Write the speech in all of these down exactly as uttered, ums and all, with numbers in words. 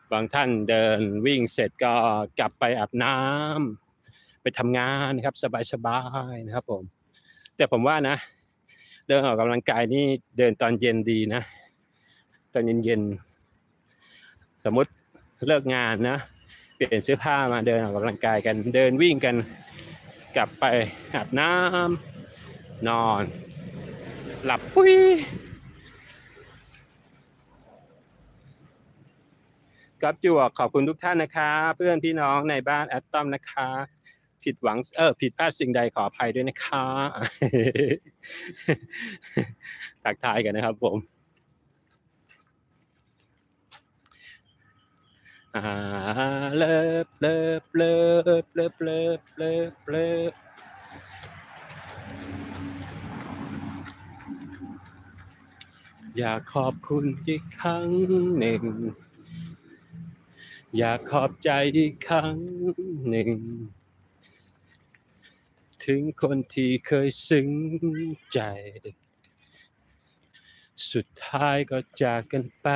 บางท่านเดินวิ่งเสร็จก็กลับไปอาบน้ำไปทำงานนะครับสบายๆนะครับผมแต่ผมว่านะเดินออกกำลังกายนี่เดินตอนเย็นดีนะตอนเย็นๆสมมติเลิกงานนะเปลี่ยนเสื้อผ้ามาเดินออกกำลังกายกันเดินวิ่งกันกลับไปอาบน้ำนอนหลับปุ้ยครับจวกขอบคุณทุกท่านนะคะเพื่อนพี่น้องในบ้านแอตตอมนะคะผิดหวังเออผิดพลาดสิ่งใดขออภัยด้วยนะคะทักทายกันนะครับผมอ่าเลิฟเลิฟเลิฟเลิฟเลิฟเลิฟเลิฟอยากขอบคุณอีกครั้งหนึ่งอยากขอบใจอีกครั้งหนึ่งถึงคนที่เคยซึ้งใจสุดท้ายก็จากกันไป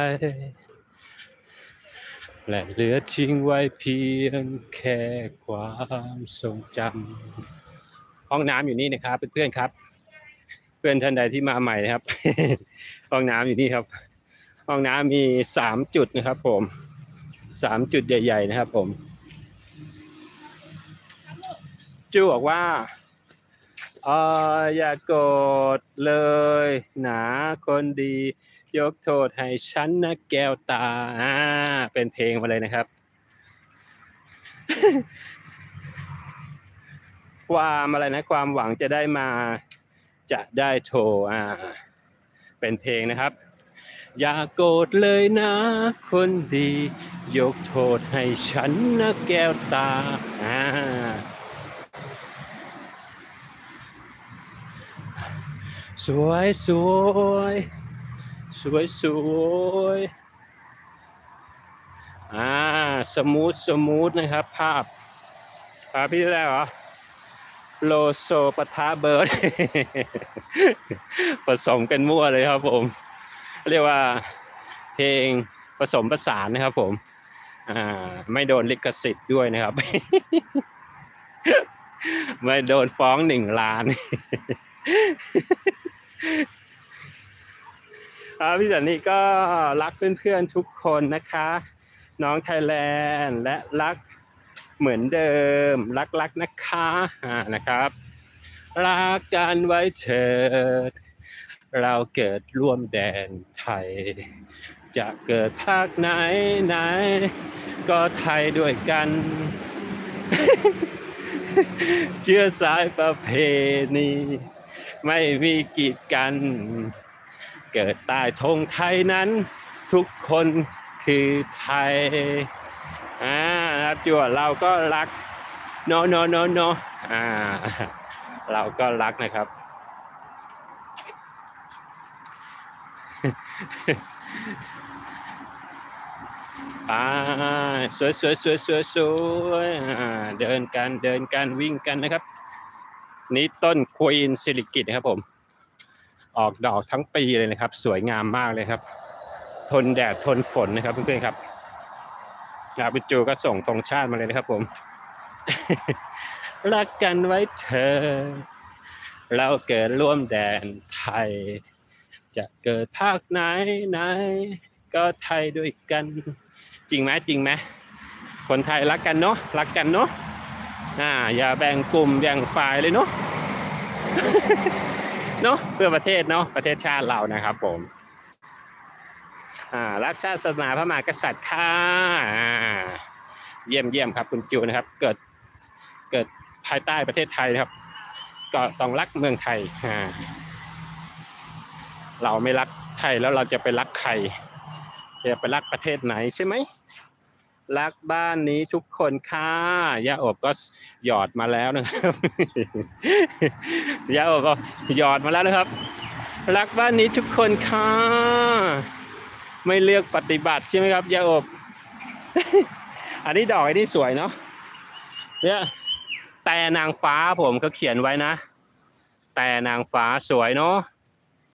และเหลือทิ้งไว้เพียงแค่ความทรงจำห้องน้ำอยู่นี่นะครับเพื่อนๆครับเพื่อนท่านใดที่มาใหม่นะครับ ห้องน้ำอยู่นี่ครับห้องน้ำมีสามจุดนะครับผมสามจุดใหญ่ๆนะครับผมจูบอกว่าเอออย่าโกรธเลยหนาคนดียกโทษให้ฉันนะแก้วตาอ่าเป็นเพลงมาเลยนะครับ ความอะไรนะความหวังจะได้มาจะได้โทรอ่าเป็นเพลงนะครับอย่าโกรธเลยนะคนดียกโทษให้ฉันนะแก้วตาอ่าสวยสวยสวยสวยอ่าสมูทสมูทนะครับภาพภาพพี่ได้เหรอโลโซปะทะเบิร์ด ผสมกันมั่วเลยครับผมเรียกว่าเพลงผสมผสานนะครับผมอ่าไม่โดนลิขสิทธิ์ด้วยนะครับ ไม่โดนฟ้องหนึ่งล้านพี่สันนี่ก็รักเพื่อนๆทุกคนนะคะน้องไทยแลนด์และรักเหมือนเดิมรักๆนะคะอ่านะครับรักกันไว้เถิดเราเกิดร่วมแดนไทยจะเกิดภาคไหนไหนก็ไทยด้วยกัน เชื้อสายประเพณีไม่มีกีดกันเกิดใต้ธงไทยนั้นทุกคนคือไทยอ่าครับจั่วเราก็รักโนโนโนโนอ่าเราก็รักนะครับอ่าสวยสวยสวยสวยสวยอ่าเดินกันเดินกันวิ่งกันนะครับนี้ต้นควีนสิริกิติ์นะครับผมออกดอกทั้งปีเลยนะครับสวยงามมากเลยครับทนแดดทนฝนนะครับเพื่อนๆครับนาบิจูก็ส่งธงชาติมาเลยนะครับผม รักกันไว้เถอะเราเกิดร่วมแดนไทยจะเกิดภาคไหนไหนก็ไทยด้วยกันจริงไหมจริงไหมคนไทยรักกันเนาะรักกันเนาะอ่าอย่าแบ่งกลุ่มแบ่งฝ่ายเลยเนาะ เนาะเพื่อประเทศเนาะประเทศชาติเรานะครับผมอ่ารักชาติศาสนาพระมหากษัตริย์ค่ะเยี่ยมเยี่ยมครับคุณจูนะครับเกิดเกิดภายใต้ประเทศไทยนะครับก็ต้องรักเมืองไทยอ่าเราไม่รักไทยแล้วเราจะไปรักใครจะไปรักประเทศไหนใช่ไหมรักบ้านนี้ทุกคนค่ะย่าอบก็หยอดมาแล้วนะครับ ย่าอบก็หยอดมาแล้วนะครับรักบ้านนี้ทุกคนค่ะไม่เลือกปฏิบัติใช่ไหมครับย่าอบ อันนี้ดอกอันนี้สวยเนาะเนี่ยแต่นางฟ้าผมเขาเขียนไว้นะแต่นางฟ้าสวยเนาะ